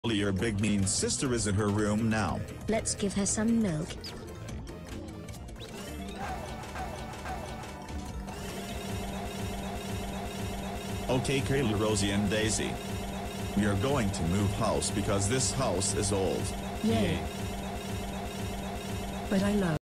Your big mean sister is in her room now. Let's give her some milk. Okay, Kayla, Rosie and Daisy. We are going to move house because this house is old. Yay. But I love